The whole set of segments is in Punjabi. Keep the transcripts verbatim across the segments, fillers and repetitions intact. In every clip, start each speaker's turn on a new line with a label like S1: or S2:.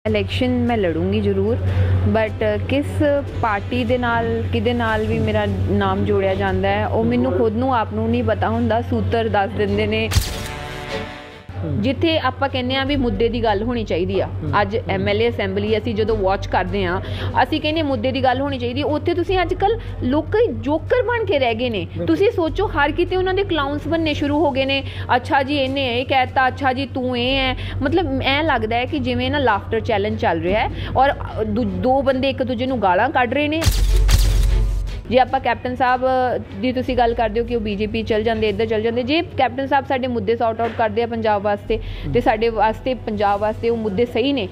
S1: इलैक्शन मैं लड़ूंगी जरूर, बट किस पार्टी दे नाल किदे नाल भी मेरा नाम जोड़िया जाता है वो मैनू खुद नूं आप नूं नहीं पता हुंदा। सूत्र दस दिंदे ने जिथे आपां कहने आ भी मुद्दे की गल होनी चाहिए आ। अज एम एल ए असैंबली असीं जदों वॉच करते हाँ असीं कहने मुद्दे की गल होनी चाहिए, उत्थे तुसीं अजकल लोग जोकर बन के रह गए ने। तुसीं सोचो हर किते उन्हां दे क्लाउन्स बनने शुरू हो गए ने। अच्छा जी इन्हें ये कहता, अच्छा जी तू ये है, मतलब ऐ लगता है कि जिवें ना लाफ्टर चैलेंज चल रहा है और दो बंदे एक दूजे नूं गालां कढ रहे ने। जे आप कैप्टन साहब की तुसीं गल करदे हो कि वो बीजेपी चल जाते इधर चल जाते, जे कैप्टन साहब साडे मुद्दे सॉर्ट आउट करते हैं पंजाब वास्ते ते साडे वास्ते पंजाब वास्ते वो मुद्दे सही ने।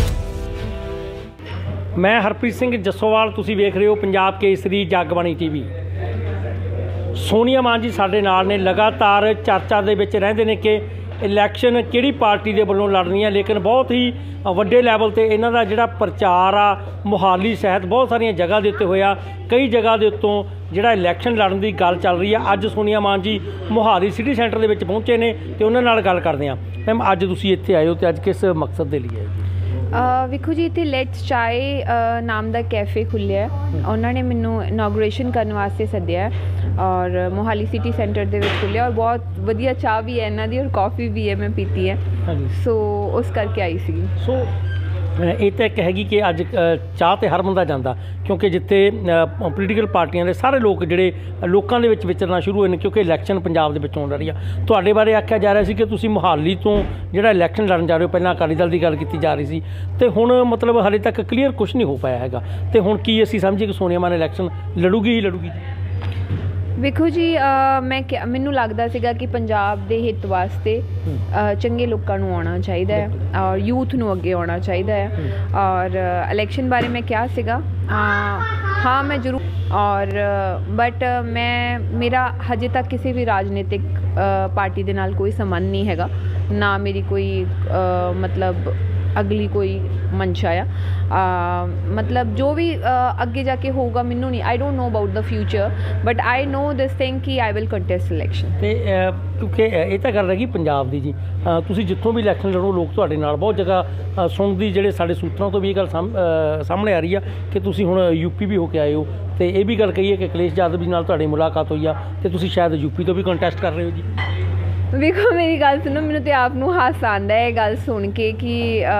S2: मैं हरप्रीत सिंह जस्सोवाल, तुसीं वेख रहे हो पंजाब केसरी जगबाणी टीवी। सोनिया मान जी साडे नाल ने, लगातार चर्चा दे विच रहिंदे ने कि इलैक्शन किहड़ी पार्टी दे वल्लों लड़नी है, लेकिन बहुत ही वड्डे लैवल ते इन्हां दा जिहड़ा प्रचार आ मोहाली सहित बहुत सारियां जगह दे उत्ते होया। कई जगह दे उत्तों जिहड़ा इलैक्शन लड़न की गल चल रही है। अज सोनिया मान जी मोहाली सिटी सेंटर दे विच पहुंचे ने ते उन्हां नाल गल करदे हां। मैम अज तुसीं इत्थे आए हो ते अज किस मकसद दे लिए?
S1: वेखो जी इत्थे लेट्स चाय नाम का कैफे खुलिया है, उन्होंने मैनू इनॉग्रेशन करने वास्ते सद्दिया और मोहाली सिटी सेंटर दे विच खुलिया और बहुत वधिया चाह भी है इन्हां दी और कॉफ़ी भी है, मैं पीती है। सो उस करके आई सी।
S2: सो ये तो एक हैगी कि अज चाह तो हर बंदा जाता, क्योंकि जिथे पोलीटिकल पार्टियां दे सारे लोग जिहड़े लोकां दे विच विचरना शुरू होए ने, क्योंकि इलैक्शन पंजाब दे विच होण रही है। तुहाडे बारे आख्या जा रहा सी कि तुसीं मोहाली तो जिहड़ा इलैक्शन लड़न जा रहे हो, पहलां अकाली दल की गल की जा रही सी ते हुण मतलब हाले तक क्लीयर कुछ नहीं हो पाया हैगा, ते हुण की असीं समझिए कि सोनिया मान इलैक्शन लड़ूगी ही लड़ूगी?
S1: वेखो जी आ, मैं क्या मैनू लगता सीगा कि पंजाब के हित वास्ते चंगे लोगों को आना चाहिए है और यूथ नू अगे आना चाहिए है। और इलैक्शन बारे मैं क्या सीगा हाँ मैं जरूर और बट मैं मेरा हजे तक किसी भी राजनीतिक पार्टी के नाल कोई संबंध नहीं हैगा, ना मेरी कोई आ, मतलब अगली कोई मंशा आ, मतलब जो भी आ, अगे जाके होगा मैनू नहीं, I don't know about the future but I know this thing कि आई विल कंटेस्ट इलैक्शन।
S2: तो क्योंकि ये तो गल रही पंजाब की जी, तुसीं जित्थों भी इलैक्शन लड़ो लोग तुहाडे नाल बहुत जगह सुनदी जिहड़े साडे सूत्रों तो भी ये गल सामने आ रही है कि तुसीं हुण यूपी भी होके आए हो, तो ये भी गल कही है कि अखिलेश यादव जी नाल तुहाडी मुलाकात हुई है तो तुसीं शायद यूपी तो भी कंटेस्ट कर रहे हो जी।
S1: देखो मेरी गल सुनो, मैनू तो आप हास आंदा है गल सुन के कि आ,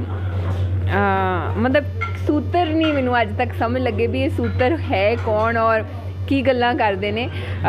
S1: आ, मतलब सूत्र नहीं मैनू अज तक समझ लगे भी ये सूत्र है कौन और की गल्लां करदे ने।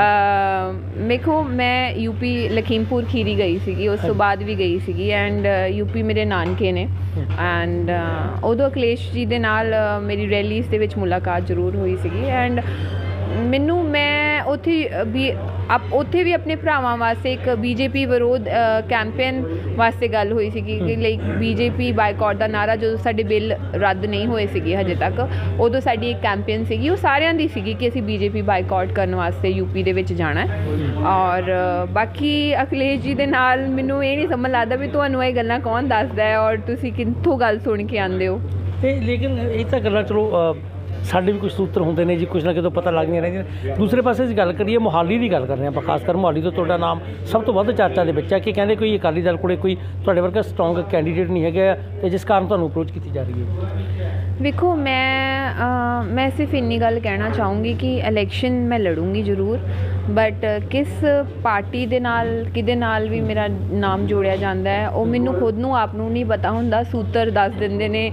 S1: देखो मैं यूपी लखीमपुर खीरी गई सी, उस तो बाद भी गई सी एंड यूपी मेरे नानके ने एंड उदों अखिलेश जी दे नाल मेरी रैलीज़ दे विच मुलाकात जरूर हुई सी एंड मैनू मैं उत्थे भी आप उत्थे भी अपने भरावां वास्ते एक बीजेपी विरोध कैंपेन वास्ते गल हुई सी कि लाइक बीजेपी बायकॉट का नारा जो साडे बिल रद्द नहीं होए सीगे हजे तक, उदों साडी एक कैंपेन सीगी वो सारियां दी सीगी कि असीं बीजेपी बायकॉट करने वास्ते यूपी दे विच जाना है। और बाकी अखिलेश जी दे नाल मैनू ये नहीं समझ लगदा भी तुहानूं ये गल्लां कौन दसदा है और तुसीं कित्थों गल सुन के आंदे हो।
S2: लेकिन ये तो गल्लां चलो साढ़े भी कुछ सूत्र होंगे ने जी, कुछ ना कितों पता लगदियां रहिंदियां। दूसरे पासे असीं गल करिए मोहाली की गल कर रहे हैं, खासकर मोहाली तो तुहाडा नाम सब तो वध चर्चा दे विच है कि कहंदे कोई अकाली दल कोले कोई तुहाडे वर्गा स्ट्रॉन्ग कैंडीडेट नहीं है तो जिस कारण तुहानूं अप्रोच की जा रही है।
S1: देखो मैं आ, मैं सिर्फ इन्नी गल कहना चाहूँगी कि इलैक्शन मैं लड़ूंगी जरूर, बट किस पार्टी दे नाल किदे नाल भी मेरा नाम जोड़िया जाता है वो मैनू खुद नूं आप नूं नहीं पता हुंदा। सूत्र दस दिंदे ने,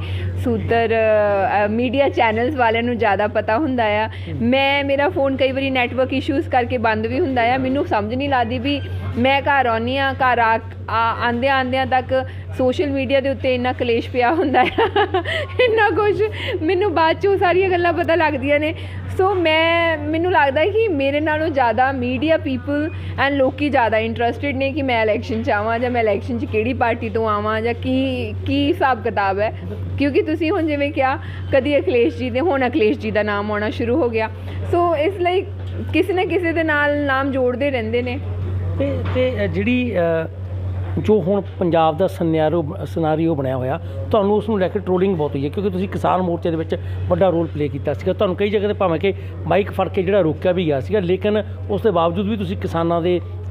S1: सूत्र मीडिया चैनल्स वालियां नूं ज़्यादा पता हुंदा आ। मैं मेरा फोन कई बारी नैटवर्क इशूज़ करके बंद भी हुंदा आ, मैनू समझ नहीं लगदी भी मैं घर आउंदी हाँ, घर आ आंदे आंदे तक सोशल मीडिया के उत्ते इन्ना कलेश पिया हुंदा है इन्ना कुछ मैनू बाद चों सारियां गल्लां पता लगदियां ने। सो मैं मैनू लगता है कि मेरे नालों ज़्यादा मीडिया पीपल एंड लोग ज़्यादा इंटरस्टिड ने कि मैं इलैक्शन च आवां जां मैं इलैक्शन च किहड़ी पार्टी तो आवां जां की की हिसाब किताब है, क्योंकि तुसीं हुण जिवें क्या कदी अखिलेश जी दे हुण अखिलेश जी का नाम आना शुरू हो गया। सो इसलिए किसी न किसी दे नाल नाम जोड़ते रहंदे ने।
S2: ते जिहड़ी जो हुण पंजाब का सनैरो सनारीओ बनया होया तुहानूं उसनूं लैके ट्रोलिंग बहुत हुई है, क्योंकि तुसीं किसान मोर्चे दे विच वड्डा रोल प्ले कीता सीगा। तुहानूं कई जगह ते भावें कि माइक फड़ के जिहड़ा रोकिया भी गया सीगा, लेकिन उस दे बावजूद भी तुसीं किसानां दे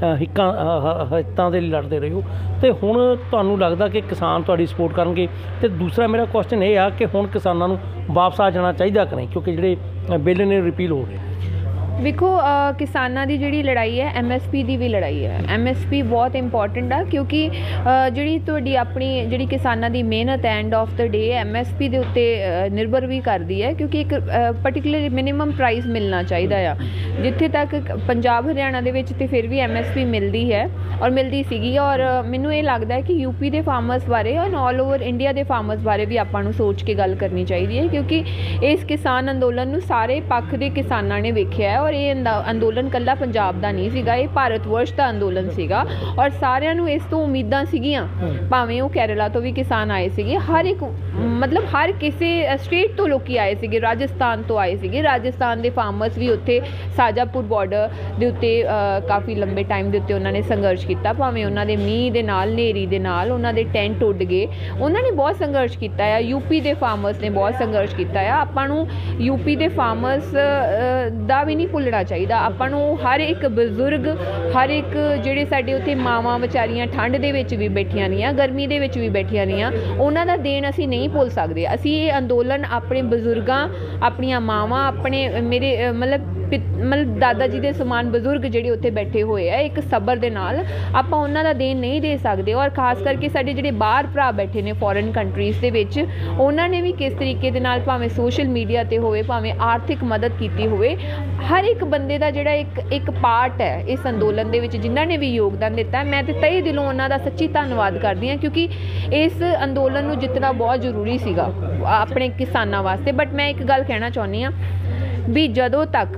S2: ਹਿੱਕਾਂ ਹਿੱਤਾਂ ਦੇ ਲਈ ਲੜਦੇ ਰਹੇ ਹੋ, ਅਤੇ ਹੁਣ ਤੁਹਾਨੂੰ ਲੱਗਦਾ ਕਿ ਕਿਸਾਨ ਤੁਹਾਡੀ ਸਪੋਰਟ ਕਰਨਗੇ? ਅਤੇ ਦੂਸਰਾ ਮੇਰਾ ਕੁਐਸਚਨ ਇਹ ਆ ਕਿ ਹੁਣ ਕਿਸਾਨਾਂ ਨੂੰ ਵਾਪਸ ਆ ਜਾਣਾ ਚਾਹੀਦਾ ਕਿ ਨਹੀਂ, ਕਿਉਂਕਿ ਜਿਹੜੇ ਬਿੱਲ ਨੇ ਰਿਪੀਲ ਹੋ ਰਹੇ?
S1: ਵੇਖੋ ਕਿਸਾਨਾਂ ਦੀ ਜਿਹੜੀ ਲੜਾਈ ਹੈ ਐਮ ਐਸ ਪੀ ਦੀ ਵੀ ਲੜਾਈ ਹੈ। ਐਮ ਐਸ ਪੀ ਬਹੁਤ ਇੰਪੋਰਟੈਂਟ ਆ, ਕਿਉਂਕਿ ਜਿਹੜੀ ਤੁਹਾਡੀ ਆਪਣੀ ਜਿਹੜੀ ਕਿਸਾਨਾਂ ਦੀ ਮਿਹਨਤ end of the day M S P ਦੇ ਉੱਤੇ ਨਿਰਭਰ ਵੀ ਕਰਦੀ ਹੈ, ਕਿਉਂਕਿ ਇੱਕ ਪਰਟੀਕੂਲਰ ਮਿਨੀਮਮ ਪ੍ਰਾਈਸ ਮਿਲਣਾ ਚਾਹੀਦਾ ਆ। ਜਿੱਥੇ ਤੱਕ ਪੰਜਾਬ ਹਰਿਆਣਾ ਦੇ ਵਿੱਚ ਤਾਂ ਫਿਰ ਵੀ ਐਮ ਐਸ ਪੀ ਮਿਲਦੀ ਹੈ ਔਰ ਮਿਲਦੀ ਸੀਗੀ, ਔਰ ਮੈਨੂੰ ਇਹ ਲੱਗਦਾ ਹੈ ਕਿ ਯੂਪੀ ਦੇ ਫਾਰਮਰਸ ਬਾਰੇ ਔਰ ਆਲ ਓਵਰ ਇੰਡੀਆ ਦੇ ਫਾਰਮਰਸ ਬਾਰੇ ਵੀ ਆਪਾਂ ਨੂੰ ਸੋਚ ਕੇ ਗੱਲ ਕਰਨੀ ਚਾਹੀਦੀ ਹੈ, ਕਿਉਂਕਿ ਇਸ ਕਿਸਾਨ ਅੰਦੋਲਨ ਨੂੰ ਸਾਰੇ ਪੱਖ ਦੇ ਕਿਸਾਨਾਂ ਨੇ ਵੇਖਿਆ ਹੈ। ਔਰ ਇਹ ਅੰਦੋਲਨ ਇਕੱਲਾ ਪੰਜਾਬ ਦਾ ਨਹੀਂ ਸੀਗਾ, ਇਹ ਭਾਰਤ ਵਰਸ਼ ਦਾ ਅੰਦੋਲਨ ਸੀਗਾ, ਔਰ ਸਾਰਿਆਂ ਨੂੰ ਇਸ ਤੋਂ ਉਮੀਦਾਂ ਸੀਗੀਆਂ, ਭਾਵੇਂ ਉਹ ਕੇਰਲਾ ਤੋਂ ਵੀ ਕਿਸਾਨ ਆਏ ਸੀਗੇ, ਹਰ ਇੱਕ ਮਤਲਬ ਹਰ ਕਿਸੇ ਸਟੇਟ ਤੋਂ ਲੋਕੀ ਆਏ ਸੀਗੇ, ਰਾਜਸਥਾਨ ਤੋਂ ਆਏ ਸੀਗੇ। ਰਾਜਸਥਾਨ ਦੇ ਫਾਰਮਰਸ ਵੀ ਉੱਥੇ ਸਾਜਾਪੁਰ ਬਾਰਡਰ ਦੇ ਉੱਤੇ ਕਾਫੀ ਲੰਬੇ ਟਾਈਮ ਦੇ ਉੱਤੇ ਉਹਨਾਂ ਨੇ ਸੰਘਰਸ਼ ਕੀਤਾ, ਭਾਵੇਂ ਉਹਨਾਂ ਦੇ ਮੀਂਹ ਦੇ ਨਾਲ, ਹਨੇਰੀ ਦੇ ਨਾਲ ਉਹਨਾਂ ਦੇ ਟੈਂਟ ਉੱਡ ਗਏ, ਉਹਨਾਂ ਨੇ ਬਹੁਤ ਸੰਘਰਸ਼ ਕੀਤਾ ਆ। ਯੂਪੀ ਦੇ ਫਾਰਮਰਸ ਨੇ ਬਹੁਤ ਸੰਘਰਸ਼ ਕੀਤਾ ਆ। ਆਪਾਂ ਨੂੰ ਯੂਪੀ ਦੇ ਫਾਰਮਰਸ ਦਾ ਵੀ ਨਹੀਂ ਭੁੱਲਣਾ ਚਾਹੀਦਾ। ਆਪਾਂ ਨੂੰ ਹਰ ਇੱਕ ਬਜ਼ੁਰਗ, ਹਰ ਇੱਕ ਜਿਹੜੇ ਸਾਡੇ ਉੱਥੇ ਮਾਵਾਂ ਵਿਚਾਰੀਆਂ ਠੰਡ ਦੇ ਵਿੱਚ ਵੀ ਬੈਠੀਆਂ ਰਹੀਆਂ, ਗਰਮੀ ਦੇ ਵਿੱਚ ਵੀ ਬੈਠੀਆਂ ਰਹੀਆਂ, ਉਹਨਾਂ ਦਾ ਦੇਣ ਅਸੀਂ ਨਹੀਂ ਭੁੱਲ ਸਕਦੇ। ਅਸੀਂ ਇਹ ਅੰਦੋਲਨ ਆਪਣੇ ਬਜ਼ੁਰਗਾਂ, ਆਪਣੀਆਂ ਮਾਵਾਂ, ਆਪਣੇ ਮੇਰੇ ਮਤਲਬ ਮਤਲਬ ਦਾਦਾ ਜੀ ਦੇ ਸਮਾਨ ਬਜ਼ੁਰਗ ਜਿਹੜੇ ਉੱਥੇ ਬੈਠੇ ਹੋਏ ਆ, ਇੱਕ ਸਬਰ ਦੇ ਨਾਲ ਆਪਾਂ ਉਹਨਾਂ ਦਾ ਦੇਣ ਨਹੀਂ ਦੇ ਸਕਦੇ। ਔਰ ਖਾਸ ਕਰਕੇ ਸਾਡੇ ਜਿਹੜੇ ਬਾਹਰ ਭਰਾ ਬੈਠੇ ਨੇ ਫੋਰਨ ਕੰਟਰੀਜ਼ ਦੇ ਵਿੱਚ, ਉਹਨਾਂ ਨੇ ਵੀ ਕਿਸ ਤਰੀਕੇ ਦੇ ਨਾਲ ਭਾਵੇਂ ਸੋਸ਼ਲ ਮੀਡੀਆ 'ਤੇ ਹੋਵੇ, ਭਾਵੇਂ ਆਰਥਿਕ ਮਦਦ ਕੀਤੀ ਹੋਵੇ, ਹਰ ਇੱਕ ਬੰਦੇ ਦਾ ਜਿਹੜਾ ਇੱਕ ਇੱਕ ਪਾਰਟ ਹੈ ਇਸ ਅੰਦੋਲਨ ਦੇ ਵਿੱਚ, ਜਿਨ੍ਹਾਂ ਨੇ ਵੀ ਯੋਗਦਾਨ ਦਿੱਤਾ, ਮੈਂ ਤਾਂ ਤਹਿ ਦਿਲੋਂ ਉਹਨਾਂ ਦਾ ਸੱਚੀ ਧੰਨਵਾਦ ਕਰਦੀ ਹਾਂ, ਕਿਉਂਕਿ ਇਸ ਅੰਦੋਲਨ ਨੂੰ ਜਿੱਤਣਾ ਬਹੁਤ ਜ਼ਰੂਰੀ ਸੀਗਾ ਆਪਣੇ ਕਿਸਾਨਾਂ ਵਾਸਤੇ। ਬਟ ਮੈਂ ਇੱਕ ਗੱਲ ਕਹਿਣਾ ਚਾਹੁੰਦੀ ਹਾਂ ਵੀ ਜਦੋਂ ਤੱਕ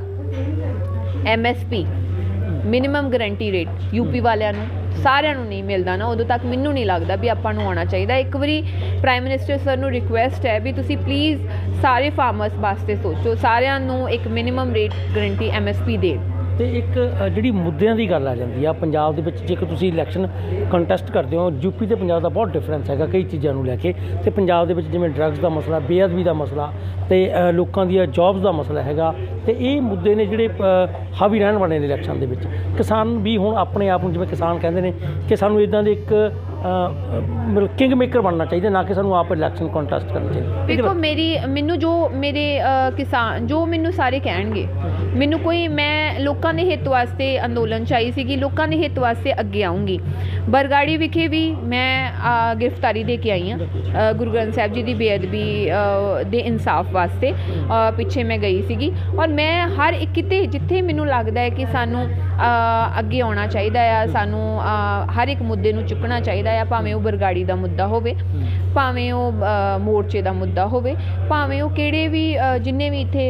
S1: M S P minimum guarantee rate UP ਵਾਲਿਆਂ ਨੂੰ ਸਾਰਿਆਂ ਨੂੰ ਨਹੀਂ ਮਿਲਦਾ ਨਾ, ਉਦੋਂ ਤੱਕ ਮੈਨੂੰ ਨਹੀਂ ਲੱਗਦਾ ਵੀ ਆਪਾਂ ਨੂੰ ਆਉਣਾ ਚਾਹੀਦਾ। ਇੱਕ ਵਾਰੀ ਪ੍ਰਾਈਮ ਮਿਨਿਸਟਰ ਸਰ ਨੂੰ ਰਿਕੁਐਸਟ ਹੈ ਵੀ ਤੁਸੀਂ ਪਲੀਜ਼ ਸਾਰੇ ਫਾਰਮਰਸ ਵਾਸਤੇ ਸੋਚੋ, ਸਾਰਿਆਂ ਨੂੰ ਇੱਕ minimum rate guarantee M S P ਦੇਣ।
S2: ਅਤੇ ਇੱਕ ਜਿਹੜੀ ਮੁੱਦਿਆਂ ਦੀ ਗੱਲ ਆ ਜਾਂਦੀ ਆ ਪੰਜਾਬ ਦੇ ਵਿੱਚ, ਜੇਕਰ ਤੁਸੀਂ ਇਲੈਕਸ਼ਨ ਕੰਟੈਸਟ ਕਰਦੇ ਹੋ, ਯੂਪੀ ਅਤੇ ਪੰਜਾਬ ਦਾ ਬਹੁਤ ਡਿਫਰੈਂਸ ਹੈਗਾ ਕਈ ਚੀਜ਼ਾਂ ਨੂੰ ਲੈ ਕੇ। ਅਤੇ ਪੰਜਾਬ ਦੇ ਵਿੱਚ ਜਿਵੇਂ ਡਰੱਗਸ ਦਾ ਮਸਲਾ, ਬੇਅਦਬੀ ਦਾ ਮਸਲਾ, ਅਤੇ ਲੋਕਾਂ ਦੀਆਂ ਜੋਬਸ ਦਾ ਮਸਲਾ ਹੈਗਾ, ਅਤੇ ਇਹ ਮੁੱਦੇ ਨੇ ਜਿਹੜੇ ਹਾਵੀ ਰਹਿਣ ਵਾਲੇ ਨੇ ਇਲੈਕਸ਼ਨ ਦੇ ਵਿੱਚ। ਕਿਸਾਨ ਵੀ ਹੁਣ ਆਪਣੇ ਆਪ ਨੂੰ, ਜਿਵੇਂ ਕਿਸਾਨ ਕਹਿੰਦੇ ਨੇ ਕਿ ਸਾਨੂੰ ਇੱਦਾਂ ਦੇ ਇੱਕ ਮਤਲਬ ਕਿੰਗ ਮੇਕਰ ਬਣਨਾ ਚਾਹੀਦਾ, ਨਾ ਕਿ ਸਾਨੂੰ ਆਪ ਇਲੈਕਸ਼ਨ ਕੰਟੈਸਟ ਕਰਨਾ ਚਾਹੀਦਾ।
S1: ਦੇਖੋ ਮੇਰੀ ਮੈਨੂੰ ਜੋ ਮੇਰੇ ਕਿਸਾਨ ਜੋ ਮੈਨੂੰ ਸਾਰੇ ਕਹਿਣਗੇ, ਮੈਨੂੰ ਕੋਈ ਮੈਂ ਲੋਕਾਂ ਦੇ ਹਿੱਤ ਵਾਸਤੇ ਅੰਦੋਲਨ 'ਚ ਆਈ ਸੀਗੀ, ਲੋਕਾਂ ਦੇ ਹਿੱਤ ਵਾਸਤੇ ਅੱਗੇ ਆਊਂਗੀ। ਬਰਗਾੜੀ ਵਿਖੇ ਵੀ ਮੈਂ ਗ੍ਰਿਫਤਾਰੀ ਦੇ ਕੇ ਆਈ ਹਾਂ ਗੁਰੂ ਗ੍ਰੰਥ ਸਾਹਿਬ ਜੀ ਦੀ ਬੇਅਦਬੀ ਦੇ ਇਨਸਾਫ ਵਾਸਤੇ, ਪਿੱਛੇ ਮੈਂ ਗਈ ਸੀਗੀ। ਔਰ ਮੈਂ ਹਰ ਇੱਕ ਕਿਤੇ ਜਿੱਥੇ ਮੈਨੂੰ ਲੱਗਦਾ ਹੈ ਕਿ ਸਾਨੂੰ ਅੱਗੇ ਆਉਣਾ ਚਾਹੀਦਾ ਆ, ਸਾਨੂੰ ਹਰ ਇੱਕ ਮੁੱਦੇ ਨੂੰ ਚੁੱਕਣਾ ਚਾਹੀਦਾ ਆ, ਭਾਵੇਂ ਉਹ ਬਰਗਾੜੀ ਦਾ ਮੁੱਦਾ ਹੋਵੇ, ਭਾਵੇਂ ਉਹ ਮੋਰਚੇ ਦਾ ਮੁੱਦਾ ਹੋਵੇ, ਭਾਵੇਂ ਉਹ ਕਿਹੜੇ ਵੀ ਜਿੰਨੇ ਵੀ ਇੱਥੇ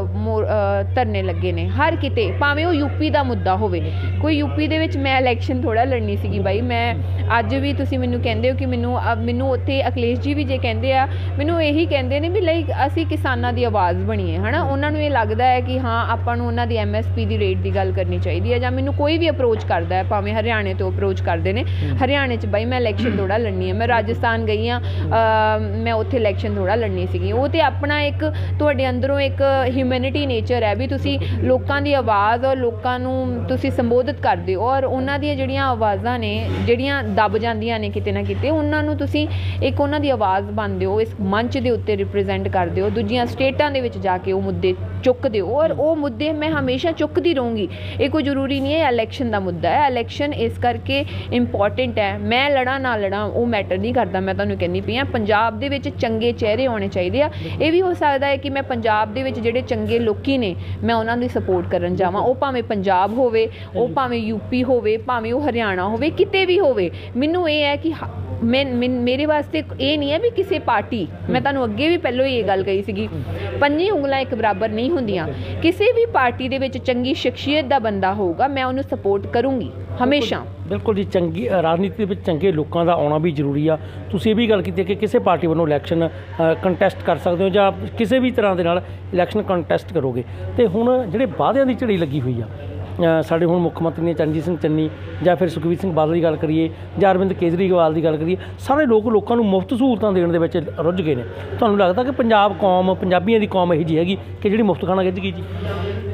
S1: ਧਰਨੇ ਲੱਗੇ ਨੇ, ਹਰ ਕਿਤੇ, ਭਾਵੇਂ ਉਹ ਯੂਪੀ ਦਾ ਮੁੱਦਾ ਹੋਵੇ। ਕੋਈ ਯੂਪੀ ਦੇ ਵਿੱਚ ਮੈਂ ਇਲੈਕਸ਼ਨ ਥੋੜ੍ਹਾ ਲੜਨੀ ਸੀਗੀ ਬਾਈ, ਮੈਂ ਅੱਜ ਵੀ ਤੁਸੀਂ ਮੈਨੂੰ ਕਹਿੰਦੇ ਹੋ ਕਿ ਮੈਨੂੰ ਮੈਨੂੰ ਉੱਥੇ ਅਖਿਲੇਸ਼ ਜੀ ਵੀ ਜੇ ਕਹਿੰਦੇ ਆ, ਮੈਨੂੰ ਇਹੀ ਕਹਿੰਦੇ ਨੇ ਵੀ ਲਾਈਕ ਅਸੀਂ ਕਿਸਾਨਾਂ ਦੀ ਆਵਾਜ਼ ਬਣੀਏ, ਹੈ ਨਾ। ਉਹਨਾਂ ਨੂੰ ਇਹ ਲੱਗਦਾ ਹੈ ਕਿ ਹਾਂ ਆਪਾਂ ਨੂੰ ਉਹਨਾਂ ਦੀ ਐਮ ਐਸ ਪੀ ਦੀ ਰੇਟ ਦੀ ਗੱਲ ਕਰਨੀ ਚਾਹੀਦੀ ਹੈ, ਜਾਂ ਮੈਨੂੰ ਕੋਈ ਵੀ ਅਪਰੋਚ ਕਰਦਾ ਹੈ, ਭਾਵੇਂ ਹਰਿਆਣੇ ਤੋਂ ਅਪਰੋਚ ਕਰਦੇ ਨੇ, ਹਰਿਆਣੇ 'ਚ ਬਾਈ ਮੈਂ ਇਲੈਕਸ਼ਨ ਥੋੜ੍ਹਾ ਲੜਨੀ ਹੈ। ਮੈਂ ਰਾਜਸਥਾਨ ਗਈ ਹਾਂ, ਮੈਂ ਉੱਥੇ ਇਲੈਕਸ਼ਨ ਥੋੜ੍ਹਾ ਲੜਨੀ ਸੀਗੀ। ਉਹ ਤਾਂ ਆਪਣਾ ਇੱਕ ਤੁਹਾਡੇ ਅੰਦਰੋਂ ਇੱਕ ਹਿਊਮੈਨਿਟੀ ਨੇਚਰ ਹੈ ਵੀ ਤੁਸੀਂ ਲੋਕਾਂ ਦੀ ਆਵਾਜ਼ ਔਰ ਲੋਕਾਂ ਨੂੰ ਤੁਸੀਂ ਸੰਬੋਧਿਤ ਕਰਦੇ ਹੋ, ਔਰ ਉਹਨਾਂ ਦੀਆਂ ਜਿਹੜੀਆਂ ਆਵਾਜ਼ਾਂ ਨੇ ਜਿਹੜੀਆਂ ਦਬ ਜਾਂਦੀਆਂ ਨੇ ਕਿਤੇ ਨਾ ਕਿਤੇ, ਉਹਨਾਂ ਨੂੰ ਤੁਸੀਂ ਇੱਕ ਉਹਨਾਂ ਦੀ ਆਵਾਜ਼ ਬਣਦੇ ਹੋ, ਇਸ ਮੰਚ ਦੇ ਉੱਤੇ ਰਿਪਰੈਜ਼ੈਂਟ ਕਰਦੇ ਹੋ, ਦੂਜੀਆਂ ਸਟੇਟਾਂ ਦੇ ਵਿੱਚ ਜਾ ਕੇ ਉਹ ਮੁੱਦੇ ਚੁੱਕਦੇ ਹੋ, ਔਰ ਉਹ ਮੁੱਦੇ ਮੈਂ ਹਮੇਸ਼ਾ ਚੁੱਕਦੀ ਰਹੂੰਗੀ। ਇਹ ਕੋਈ ਜ਼ਰੂਰੀ ਨਹੀਂ ਹੈ ਇਲੈਕਸ਼ਨ ਦਾ ਮੁੱਦਾ ਹੈ, ਇਲੈਕਸ਼ਨ ਇਸ ਕਰਕੇ ਇੰਪੋਰਟੈਂਟ ਹੈ। ਮੈਂ ਲੜਾਂ ਨਾ ਲੜਾਂ ਉਹ ਮੈਟਰ ਨਹੀਂ ਕਰਦਾ, ਮੈਂ ਤੁਹਾਨੂੰ ਕਹਿੰਦੀ ਪਈ ਹਾਂ ਪੰਜਾਬ ਦੇ ਵਿੱਚ ਚੰਗੇ ਚਿਹਰੇ ਆਉਣੇ ਚਾਹੀਦੇ ਆ। ਇਹ ਵੀ ਹੋ ਸਕਦਾ ਹੈ ਕਿ ਮੈਂ ਪੰਜਾਬ ਦੇ ਵਿੱਚ ਜਿਹੜੇ ਚੰਗੇ ਲੋਕੀ ਨੇ ਮੈਂ ਉਹਨਾਂ ਦੀ ਸਪੋਰਟ ਕਰਨ ਜਾਵਾਂ, ਉਹ ਭਾਵੇਂ ਪੰਜਾਬ ਹੋਵੇ, ਉਹ ਭਾਵੇਂ ਯੂਪੀ ਹੋਵੇ, ਭਾਵੇਂ ਉਹ ਹਰਿਆਣਾ ਹੋਵੇ, ਕਿਤੇ ਵੀ ਹੋਵੇ। ਮੈਨੂੰ ਇਹ ਹੈ ਕਿ ਮੈਂ ਮੇਰੇ ਵਾਸਤੇ ਇਹ ਨਹੀਂ ਹੈ ਵੀ ਕਿਸੇ ਪਾਰਟੀ, ਮੈਂ ਤੁਹਾਨੂੰ ਅੱਗੇ ਵੀ ਪਹਿਲਾਂ ਹੀ ਇਹ ਗੱਲ ਕਹੀ ਸੀਗੀ, ਪੰਜੀ ਉਂਗਲਾਂ ਇੱਕ ਬਰਾਬਰ ਨਹੀਂ ਹੁੰਦੀਆਂ। ਕਿਸੇ ਵੀ ਪਾਰਟੀ ਦੇ ਵਿੱਚ ਚੰਗੀ ਸ਼ਖਸੀਅਤ ਦਾ ਬੰਦਾ ਹੋਊਗਾ, ਮੈਂ ਉਹਨੂੰ ਸਪੋਰਟ ਕਰੂੰਗੀ ਹਮੇਸ਼ਾ।
S2: ਬਿਲਕੁਲ ਜੀ, ਚੰਗੀ ਰਾਜਨੀਤੀ ਦੇ ਵਿੱਚ ਚੰਗੇ ਲੋਕਾਂ ਦਾ ਆਉਣਾ ਵੀ ਜ਼ਰੂਰੀ ਆ। ਤੁਸੀਂ ਇਹ ਵੀ ਗੱਲ ਕੀਤੀ ਕਿ ਕਿਸੇ ਪਾਰਟੀ ਵੱਲੋਂ ਇਲੈਕਸ਼ਨ ਕੰਟੈਸਟ ਕਰ ਸਕਦੇ ਹੋ ਜਾਂ ਕਿਸੇ ਵੀ ਤਰ੍ਹਾਂ ਦੇ ਨਾਲ ਇਲੈਕਸ਼ਨ ਕੰਟੈਸਟ ਕਰੋਗੇ। ਅਤੇ ਹੁਣ ਜਿਹੜੇ ਵਾਅਦਿਆਂ ਦੀ ਝੜੀ ਲੱਗੀ ਹੋਈ ਆ ਸਾਡੇ ਹੁਣ ਮੁੱਖ ਮੰਤਰੀ ਨੇ ਚਰਨਜੀਤ ਸਿੰਘ ਚੰਨੀ, ਜਾਂ ਫਿਰ ਸੁਖਬੀਰ ਸਿੰਘ ਬਾਦਲ ਦੀ ਗੱਲ ਕਰੀਏ, ਜਾਂ ਅਰਵਿੰਦ ਕੇਜਰੀਵਾਲ ਦੀ ਗੱਲ ਕਰੀਏ, ਸਾਰੇ ਲੋਕ ਲੋਕਾਂ ਨੂੰ ਮੁਫਤ ਸਹੂਲਤਾਂ ਦੇਣ ਦੇ ਵਿੱਚ ਰੁੱਝ ਗਏ ਨੇ। ਤੁਹਾਨੂੰ ਲੱਗਦਾ ਕਿ ਪੰਜਾਬ ਕੌਮ, ਪੰਜਾਬੀਆਂ ਦੀ ਕੌਮ ਇਹੋ ਜਿਹੀ ਹੈਗੀ ਕਿ ਜਿਹੜੀ ਮੁਫਤ ਖਾਣਾ ਗਿੱਝ ਗਈ ਜੀ?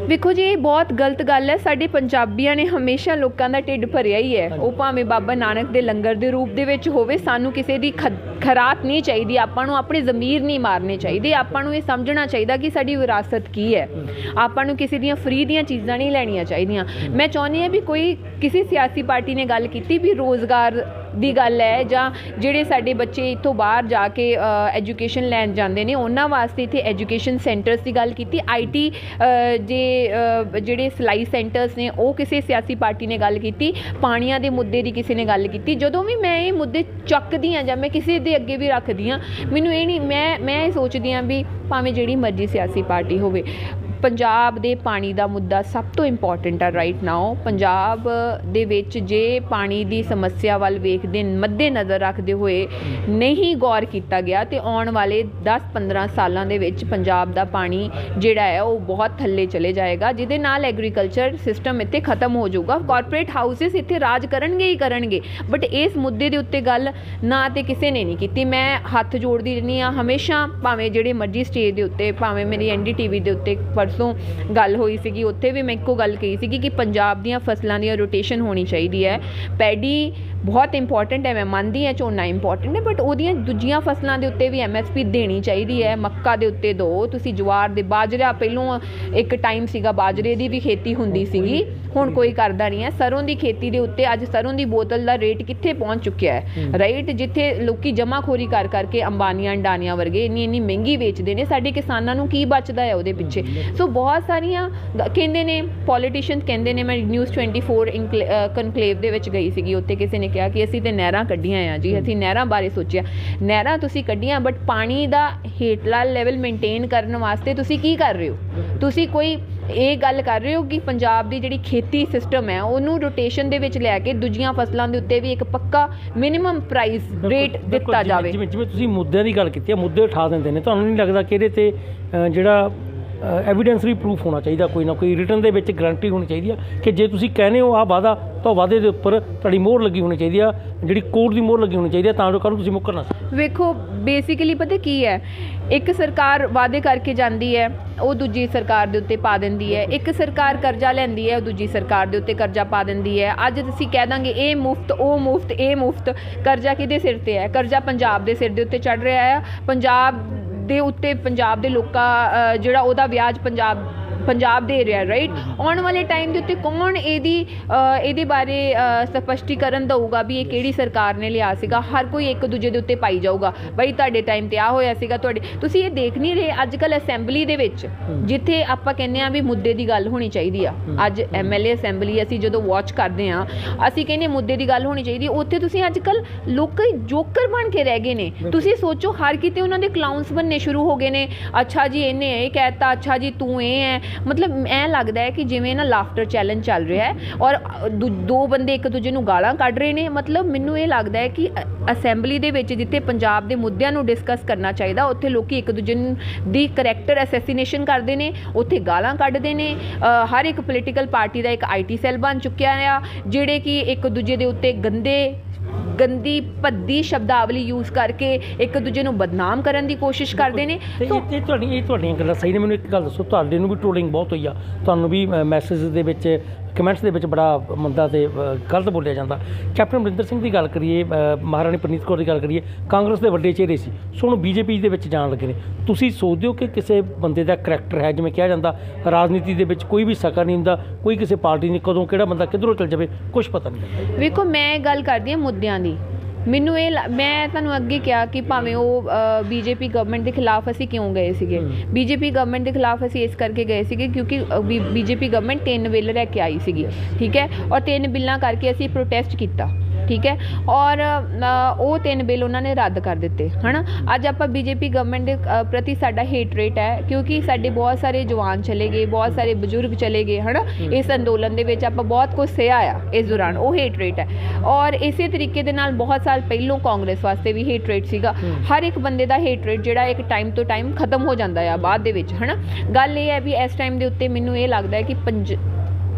S1: ਵੇਖੋ ਜੀ, ਇਹ ਬਹੁਤ ਗਲਤ ਗੱਲ ਹੈ। ਸਾਡੇ ਪੰਜਾਬੀਆਂ ਨੇ ਹਮੇਸ਼ਾ ਲੋਕਾਂ ਦਾ ਢਿੱਡ ਭਰਿਆ ਹੀ ਹੈ, ਉਹ ਭਾਵੇਂ ਬਾਬਾ ਨਾਨਕ ਦੇ ਲੰਗਰ ਦੇ ਰੂਪ ਦੇ ਵਿੱਚ ਹੋਵੇ। ਸਾਨੂੰ ਕਿਸੇ ਦੀ ਖ ਖਰਾਤ ਨਹੀਂ ਚਾਹੀਦੀ, ਆਪਾਂ ਨੂੰ ਆਪਣੇ ਜ਼ਮੀਰ ਨਹੀਂ ਮਾਰਨੇ ਚਾਹੀਦੇ। ਆਪਾਂ ਨੂੰ ਇਹ ਸਮਝਣਾ ਚਾਹੀਦਾ ਕਿ ਸਾਡੀ ਵਿਰਾਸਤ ਕੀ ਹੈ। ਆਪਾਂ ਨੂੰ ਕਿਸੇ ਦੀਆਂ ਫਰੀ ਦੀਆਂ ਚੀਜ਼ਾਂ ਨਹੀਂ ਲੈਣੀਆਂ ਚਾਹੀਦੀਆਂ। ਮੈਂ ਚਾਹੁੰਦੀ ਹਾਂ ਵੀ ਕੋਈ ਕਿਸੇ ਸਿਆਸੀ ਪਾਰਟੀ ਨੇ ਗੱਲ ਕੀਤੀ ਵੀ ਰੋਜ਼ਗਾਰ ਦੀ ਗੱਲ ਹੈ, ਜਾਂ ਜਿਹੜੇ ਸਾਡੇ ਬੱਚੇ ਇੱਥੋਂ ਬਾਹਰ ਜਾ ਕੇ ਐਜੂਕੇਸ਼ਨ ਲੈਣ ਜਾਂਦੇ ਨੇ ਉਹਨਾਂ ਵਾਸਤੇ ਇੱਥੇ ਐਜੂਕੇਸ਼ਨ ਸੈਂਟਰਸ ਦੀ ਗੱਲ ਕੀਤੀ। ਆਈ ਟੀ ਜੇ ਜਿਹੜੇ ਸਿਲਾਈ ਸੈਂਟਰਸ ਨੇ ਉਹ ਕਿਸੇ ਸਿਆਸੀ ਪਾਰਟੀ ਨੇ ਗੱਲ ਕੀਤੀ। ਪਾਣੀਆਂ ਦੇ ਮੁੱਦੇ ਦੀ ਕਿਸੇ ਨੇ ਗੱਲ ਕੀਤੀ। ਜਦੋਂ ਵੀ ਮੈਂ ਇਹ ਮੁੱਦੇ ਚੱਕਦੀ ਹਾਂ ਜਾਂ ਮੈਂ ਕਿਸੇ ਦੇ ਅੱਗੇ ਵੀ ਰੱਖਦੀ ਹਾਂ, ਮੈਨੂੰ ਇਹ ਨਹੀਂ, ਮੈਂ ਮੈਂ ਇਹ ਸੋਚਦੀ ਹਾਂ ਵੀ ਭਾਵੇਂ ਜਿਹੜੀ ਮਰਜ਼ੀ ਸਿਆਸੀ ਪਾਰਟੀ ਹੋਵੇ, ਪੰਜਾਬ ਦੇ ਪਾਣੀ ਦਾ ਮੁੱਦਾ ਸਭ ਤੋਂ ਇੰਪੋਰਟੈਂਟ ਹੈ ਰਾਈਟ ਨਾਓ। ਪੰਜਾਬ ਦੇ ਵਿੱਚ ਜੇ ਪਾਣੀ ਦੀ ਸਮੱਸਿਆ ਵੱਲ ਵੇਖਦੇ ਮੱਦੇ ਨਜ਼ਰ ਰੱਖਦੇ ਹੋਏ ਨਹੀਂ ਗੌਰ ਕੀਤਾ ਗਿਆ ਤੇ ਆਉਣ ਵਾਲੇ ਦਸ ਪੰਦਰਾਂ ਸਾਲਾਂ ਦੇ ਵਿੱਚ ਪੰਜਾਬ ਦਾ ਪਾਣੀ ਜਿਹੜਾ ਹੈ ਉਹ ਬਹੁਤ ਥੱਲੇ ਚਲੇ ਜਾਏਗਾ, ਜਿਹਦੇ ਨਾਲ ਐਗਰੀਕਲਚਰ ਸਿਸਟਮ ਇੱਥੇ ਖਤਮ ਹੋ ਜਾਊਗਾ। ਕਾਰਪੋਰੇਟ ਹਾਊਸਿਸ ਇੱਥੇ ਰਾਜ ਕਰਨਗੇ ਹੀ ਕਰਨਗੇ, ਬਟ ਇਸ ਮੁੱਦੇ ਦੇ ਉੱਤੇ ਗੱਲ ਨਾ ਤੇ ਕਿਸੇ ਨੇ ਨਹੀਂ ਕੀਤੀ। ਮੈਂ ਹੱਥ ਜੋੜਦੀ ਰਹਿੰਦੀ ਹਾਂ ਹਮੇਸ਼ਾ, ਭਾਵੇਂ ਜਿਹੜੇ ਮਰਜ਼ੀ ਸਟੇਜ ਦੇ ਉੱਤੇ, ਭਾਵੇਂ ਮੇਰੀ ਐਨ ਡੀ ਟੀ ਵੀ ਦੇ ਉੱਤੇ ਪਰਸੋਂ ਗੱਲ ਹੋਈ ਸੀਗੀ, ਉੱਥੇ ਵੀ ਮੈਂ ਇੱਕੋ ਗੱਲ ਕਹੀ ਸੀਗੀ ਕਿ ਪੰਜਾਬ ਦੀਆਂ ਫਸਲਾਂ ਦੀ ਰੋਟੇਸ਼ਨ ਹੋਣੀ ਚਾਹੀਦੀ ਹੈ। ਪੈਡੀ ਬਹੁਤ ਇੰਪੋਰਟੈਂਟ ਹੈ, ਮੈਂ ਮੰਨਦੀ ਹਾਂ ਝੋਨਾ ਇੰਪੋਰਟੈਂਟ ਹੈ, ਬਟ ਉਹਦੀਆਂ ਦੂਜੀਆਂ ਫਸਲਾਂ ਦੇ ਉੱਤੇ ਵੀ ਐਮ ਐਸ ਪੀ ਦੇਣੀ ਚਾਹੀਦੀ ਹੈ। ਮੱਕਾ ਦੇ ਉੱਤੇ ਦਿਓ ਤੁਸੀਂ, ਜਵਾਰ ਦੇ, ਬਾਜਰਾ, ਪਹਿਲੋਂ ਇੱਕ ਟਾਈਮ ਸੀਗਾ ਬਾਜਰੇ ਦੀ ਵੀ ਖੇਤੀ ਹੁੰਦੀ ਸੀਗੀ, ਹੁਣ ਕੋਈ ਕਰਦਾ ਨਹੀਂ ਹੈ। ਸਰੋਂ ਦੀ ਖੇਤੀ ਦੇ ਉੱਤੇ ਅੱਜ ਸਰੋਂ ਦੀ ਬੋਤਲ ਦਾ ਰੇਟ ਕਿੱਥੇ ਪਹੁੰਚ ਚੁੱਕਿਆ ਹੈ ਰਾਈਟ, ਜਿੱਥੇ ਲੋਕੀ ਜਮਾਖੋਰੀ ਕਰ ਕਰਕੇ ਅੰਬਾਨੀਆਂ ਅੰਡਾਨੀਆਂ ਵਰਗੇ ਇੰਨੀ ਇੰਨੀ ਮਹਿੰਗੀ ਵੇਚਦੇ ਨੇ, ਸਾਡੇ ਕਿਸਾਨਾਂ ਨੂੰ ਕੀ ਬਚਦਾ ਹੈ ਉਹਦੇ ਪਿੱਛੇ। ਸੋ ਬਹੁਤ ਸਾਰੀਆਂ ਕਹਿੰਦੇ ਨੇ ਪੋਲੀਟੀਸ਼ੀਅਨ ਕਹਿੰਦੇ ਨੇ, ਮੈਂ ਨਿਊਜ਼ ਟਵੈਂਟੀ ਫੋਰ ਕਨਕਲੇਵ ਦੇ ਵਿੱਚ ਗਈ ਸੀਗੀ, ਉੱਥੇ ਕਿਸੇ ਨੇ ਕਿਹਾ ਕਿ ਅਸੀਂ ਤੇ ਨਹਿਰਾਂ ਕੱਢੀਆਂ ਆ ਜੀ, ਅਸੀਂ ਨਹਿਰਾਂ ਬਾਰੇ ਸੋਚਿਆ। ਨਹਿਰਾਂ ਤੁਸੀਂ ਕੱਢੀਆਂ, ਬਟ ਪਾਣੀ ਦਾ ਹੇਠਲਾ ਲੈਵਲ ਮੇਨਟੇਨ ਕਰਨ ਵਾਸਤੇ ਤੁਸੀਂ ਕੀ ਕਰ ਰਹੇ ਹੋ? ਤੁਸੀਂ ਕੋਈ ਇਹ ਗੱਲ ਕਰ ਰਹੇ ਹੋ ਕਿ ਪੰਜਾਬ ਦੀ ਜਿਹੜੀ ਖੇਤੀ ਸਿਸਟਮ ਹੈ ਉਹਨੂੰ ਰੋਟੇਸ਼ਨ ਦੇ ਵਿੱਚ ਲੈ ਕੇ ਦੂਜੀਆਂ ਫਸਲਾਂ ਦੇ ਉੱਤੇ ਵੀ ਇੱਕ ਪੱਕਾ ਮਿਨੀਮਮ ਪ੍ਰਾਈਸ ਰੇਟ ਦਿੱਤਾ ਜਾਵੇ।
S2: ਜਿਵੇਂ ਜਿਵੇਂ ਤੁਸੀਂ ਮੁੱਦਿਆਂ ਦੀ ਗੱਲ ਕੀਤੀ ਹੈ, ਮੁੱਦੇ ਉਠਾ ਦਿੰਦੇ ਨੇ, ਤੁਹਾਨੂੰ ਨਹੀਂ ਲੱਗਦਾ ਕਿ ਇਹਦੇ ਤੇ ਜਿਹੜਾ ਐਵੀਡੈਂਸ ਵੀ ਪ੍ਰੂਫ ਹੋਣਾ ਚਾਹੀਦਾ, ਕੋਈ ਨਾ ਕੋਈ ਰਿਟਨ ਦੇ ਵਿੱਚ ਗਰੰਟੀ ਹੋਣੀ ਚਾਹੀਦੀ ਆ ਕਿ ਜੇ ਤੁਸੀਂ ਕਹਿੰਦੇ ਹੋ ਆਹ ਵਾਅਦਾ ਤਾਂ ਵਾਅਦੇ ਦੇ ਉੱਪਰ ਤੁਹਾਡੀ ਮੋਹਰ ਲੱਗੀ ਹੋਣੀ ਚਾਹੀਦੀ ਆ, ਜਿਹੜੀ ਕੋਰਟ ਦੀ ਮੋਹਰ ਲੱਗੀ ਹੋਣੀ ਚਾਹੀਦੀ ਆ, ਤਾਂ ਜੋ ਕੱਲ੍ਹ ਤੁਸੀਂ ਮੁੱਕਰ ਨਾ ਸਕੋ।
S1: ਵੇਖੋ ਬੇਸਿਕਲੀ ਪਤਾ ਕੀ ਹੈ, ਇੱਕ ਸਰਕਾਰ ਵਾਅਦੇ ਕਰਕੇ ਜਾਂਦੀ ਹੈ, ਉਹ ਦੂਜੀ ਸਰਕਾਰ ਦੇ ਉੱਤੇ ਪਾ ਦਿੰਦੀ ਹੈ। ਇੱਕ ਸਰਕਾਰ ਕਰਜ਼ਾ ਲੈਂਦੀ ਹੈ, ਉਹ ਦੂਜੀ ਸਰਕਾਰ ਦੇ ਉੱਤੇ ਕਰਜ਼ਾ ਪਾ ਦਿੰਦੀ ਹੈ। ਅੱਜ ਤੁਸੀਂ ਕਹਿ ਦਾਂਗੇ ਇਹ ਮੁਫਤ, ਉਹ ਮੁਫਤ, ਇਹ ਮੁਫਤ, ਕਰਜ਼ਾ ਕਿਹਦੇ ਸਿਰ ਤੇ ਹੈ? ਕਰਜ਼ਾ ਪੰਜਾਬ ਦੇ ਸਿਰ ਦੇ ਉੱਤੇ ਚੜ੍ਹ ਰਿਹਾ ਹੈ। ਪੰਜਾਬ ਦੇ ਉੱਤੇ ਪੰਜਾਬ ਦੇ ਲੋਕਾਂ ਜਿਹੜਾ ਉਹਦਾ ਵਿਆਜ ਪੰਜਾਬ ਪੰਜਾਬ ਦੇ ਰਿਹਾ ਰਾਈਟ। ਆਉਣ ਵਾਲੇ ਟਾਈਮ ਦੇ ਉੱਤੇ ਕੌਣ ਇਹਦੀ ਇਹਦੇ ਬਾਰੇ ਸਪਸ਼ਟੀਕਰਨ ਦਊਗਾ ਵੀ ਇਹ ਕਿਹੜੀ ਸਰਕਾਰ ਨੇ ਲਿਆ ਸੀਗਾ? ਹਰ ਕੋਈ ਇੱਕ ਦੂਜੇ ਦੇ ਉੱਤੇ ਪਾਈ ਜਾਊਗਾ, ਬਈ ਤੁਹਾਡੇ ਟਾਈਮ ਤੇ ਆ ਹੋਇਆ ਸੀਗਾ, ਤੁਹਾਡੇ। ਤੁਸੀਂ ਇਹ ਦੇਖ ਨਹੀਂ ਰਹੇ ਅੱਜ ਕੱਲ੍ਹ ਅਸੈਂਬਲੀ ਦੇ ਵਿੱਚ, ਜਿੱਥੇ ਆਪਾਂ ਕਹਿੰਦੇ ਹਾਂ ਵੀ ਮੁੱਦੇ ਦੀ ਗੱਲ ਹੋਣੀ ਚਾਹੀਦੀ ਆ, ਅੱਜ ਐਮ ਐਲ ਏ ਅਸੈਂਬਲੀ ਅਸੀਂ ਜਦੋਂ ਵਾਚ ਕਰਦੇ ਹਾਂ, ਅਸੀਂ ਕਹਿੰਦੇ ਮੁੱਦੇ ਦੀ ਗੱਲ ਹੋਣੀ ਚਾਹੀਦੀ, ਉੱਥੇ ਤੁਸੀਂ ਅੱਜ ਕੱਲ੍ਹ ਲੋਕ ਜੋਕਰ ਬਣ ਕੇ ਰਹਿ ਗਏ ਨੇ। ਤੁਸੀਂ ਸੋਚੋ, ਹਰ ਕਿਤੇ ਉਹਨਾਂ ਦੇ ਕਲਾਊਨਸ ਬਣਨੇ ਸ਼ੁਰੂ ਹੋ ਗਏ ਨੇ। ਅੱਛਾ ਜੀ ਇਹਨੇ ਇਹ ਕਹਿ ਦਿੱਤਾ, ਅੱਛਾ ਜੀ ਤੂੰ ਇਹ ਹੈ, ਮਤਲਬ ਐਂ ਲੱਗਦਾ ਹੈ ਕਿ ਜਿਵੇਂ ਨਾ ਲਾਫਟਰ ਚੈਲੰਜ ਚੱਲ ਰਿਹਾ ਹੈ ਔਰ ਦੋ ਬੰਦੇ ਇੱਕ ਦੂਜੇ ਨੂੰ ਗਾਲਾਂ ਕੱਢ ਰਹੇ ਨੇ। ਮਤਲਬ ਮੈਨੂੰ ਇਹ ਲੱਗਦਾ ਹੈ ਕਿ ਅਸੈਂਬਲੀ ਦੇ ਵਿੱਚ ਜਿੱਥੇ ਪੰਜਾਬ ਦੇ ਮੁੱਦਿਆਂ ਨੂੰ ਡਿਸਕਸ ਕਰਨਾ ਚਾਹੀਦਾ, ਉੱਥੇ ਲੋਕੀ ਇੱਕ ਦੂਜੇ ਦੀ ਕਰੈਕਟਰ ਅਸੈਸੀਨੇਸ਼ਨ ਕਰਦੇ ਨੇ, ਉੱਥੇ ਗਾਲਾਂ ਕੱਢਦੇ ਨੇ। ਹਰ ਇੱਕ ਪੋਲੀਟੀਕਲ ਪਾਰਟੀ ਦਾ ਇੱਕ ਆਈ ਟੀ ਸੈੱਲ ਬਣ ਚੁੱਕਿਆ ਆ, ਜਿਹੜੇ ਕਿ ਇੱਕ ਦੂਜੇ ਦੇ ਉੱਤੇ ਗੰਦੇ ਗੰਦੀ ਭੱਦੀ ਸ਼ਬਦਾਵਲੀ ਯੂਜ਼ ਕਰਕੇ ਇੱਕ ਦੂਜੇ ਨੂੰ ਬਦਨਾਮ ਕਰਨ ਦੀ ਕੋਸ਼ਿਸ਼ ਕਰਦੇ ਨੇ।
S2: ਇਹ ਤੁਹਾਡੀ ਇਹ ਤੁਹਾਡੀਆਂ ਗੱਲਾਂ ਸਹੀ ਨੇ। ਮੈਨੂੰ ਇੱਕ ਗੱਲ ਦੱਸੋ, ਤੁਹਾਡੇ ਨੂੰ ਵੀ ਟ੍ਰੋਲਿੰਗ ਬਹੁਤ ਹੋਈ ਆ, ਤੁਹਾਨੂੰ ਵੀ ਮੈਸੇਜ ਦੇ ਵਿੱਚ, ਕਮੈਂਟਸ ਦੇ ਵਿੱਚ ਬੜਾ ਮੰਦਾ ਅਤੇ ਗਲਤ ਬੋਲਿਆ ਜਾਂਦਾ। ਕੈਪਟਨ ਅਮਰਿੰਦਰ ਸਿੰਘ ਦੀ ਗੱਲ ਕਰੀਏ, ਮਹਾਰਾਣੀ ਪ੍ਰਨੀਤ ਕੌਰ ਦੀ ਗੱਲ ਕਰੀਏ, ਕਾਂਗਰਸ ਦੇ ਵੱਡੇ ਚਿਹਰੇ ਸੀ, ਸੋ ਹੁਣ ਬੀ ਜੇ ਪੀ ਦੇ ਵਿੱਚ ਜਾਣ ਲੱਗੇ ਨੇ। ਤੁਸੀਂ ਸੋਚਦੇ ਹੋ ਕਿ ਕਿਸੇ ਬੰਦੇ ਦਾ ਕਰੈਕਟਰ ਹੈ, ਜਿਵੇਂ ਕਿਹਾ ਜਾਂਦਾ ਰਾਜਨੀਤੀ ਦੇ ਵਿੱਚ ਕੋਈ ਵੀ ਸਕਾ ਨਹੀਂ ਹੁੰਦਾ, ਕੋਈ ਕਿਸੇ ਪਾਰਟੀ ਨੇ ਕਦੋਂ ਕਿਹੜਾ ਬੰਦਾ ਕਿੱਧਰੋਂ ਚੱਲ ਜਾਵੇ ਕੁਛ ਪਤਾ ਨਹੀਂ ਲੱਗਦਾ।
S1: ਵੇਖੋ ਮੈਂ ਗੱਲ ਕਰਦੀ ਹਾਂ ਮੁੱਦਿਆਂ ਦੀ। ਮੈਨੂੰ ਇਹ ਮੈਂ ਤੁਹਾਨੂੰ ਅੱਗੇ ਕਿਹਾ ਕਿ ਭਾਵੇਂ ਉਹ ਬੀ ਜੇ ਪੀ ਗਵਰਨਮੈਂਟ ਦੇ ਖਿਲਾਫ ਅਸੀਂ ਕਿਉਂ ਗਏ ਸੀਗੇ। ਬੀ ਜੇ ਪੀ ਗਵਰਨਮੈਂਟ ਦੇ ਖਿਲਾਫ ਅਸੀਂ ਇਸ ਕਰਕੇ ਗਏ ਸੀਗੇ ਕਿਉਂਕਿ ਬੀ ਜੇ ਪੀ ਗਵਰਨਮੈਂਟ ਤਿੰਨ ਬਿੱਲ ਲੈ ਕੇ ਆਈ ਸੀਗੀ, ਠੀਕ ਹੈ, ਔਰ ਤਿੰਨ ਬਿੱਲਾਂ ਕਰਕੇ ਅਸੀਂ ਪ੍ਰੋਟੈਸਟ ਕੀਤਾ, ਠੀਕ ਹੈ, ਔਰ ਉਹ ਤਿੰਨ ਬਿੱਲ ਉਹਨਾਂ ਨੇ ਰੱਦ ਕਰ ਦਿੱਤੇ, ਹੈ ਨਾ। ਅੱਜ ਆਪਾਂ ਬੀ ਜੇ ਪੀ ਗਵਰਨਮੈਂਟ ਦੇ ਪ੍ਰਤੀ ਸਾਡਾ ਹੇਟ ਰੇਟ ਹੈ ਕਿਉਂਕਿ ਸਾਡੇ ਬਹੁਤ ਸਾਰੇ ਜਵਾਨ ਚਲੇ ਗਏ, ਬਹੁਤ ਸਾਰੇ ਬਜ਼ੁਰਗ ਚਲੇ ਗਏ, ਹੈ ਨਾ। ਇਸ ਅੰਦੋਲਨ ਦੇ ਵਿੱਚ ਆਪਾਂ ਬਹੁਤ ਕੁਝ ਸਹਿਆ ਆ ਇਸ ਦੌਰਾਨ, ਉਹ ਹੇਟ ਰੇਟ ਹੈ। ਔਰ ਇਸੇ ਤਰੀਕੇ ਦੇ ਨਾਲ ਬਹੁਤ ਸਾਲ ਪਹਿਲੋਂ ਕਾਂਗਰਸ ਵਾਸਤੇ ਵੀ ਹੇਟ ਰੇਟ ਸੀਗਾ। ਹਰ ਇੱਕ ਬੰਦੇ ਦਾ ਹੇਟ ਰੇਟ ਜਿਹੜਾ ਇੱਕ ਟਾਈਮ ਤੋਂ ਟਾਈਮ ਖਤਮ ਹੋ ਜਾਂਦਾ ਆ ਬਾਅਦ ਦੇ ਵਿੱਚ, ਹੈ ਨਾ। ਗੱਲ ਇਹ ਹੈ ਵੀ ਇਸ ਟਾਈਮ ਦੇ ਉੱਤੇ ਮੈਨੂੰ ਇਹ ਲੱਗਦਾ ਹੈ ਕਿ ਪੰਜ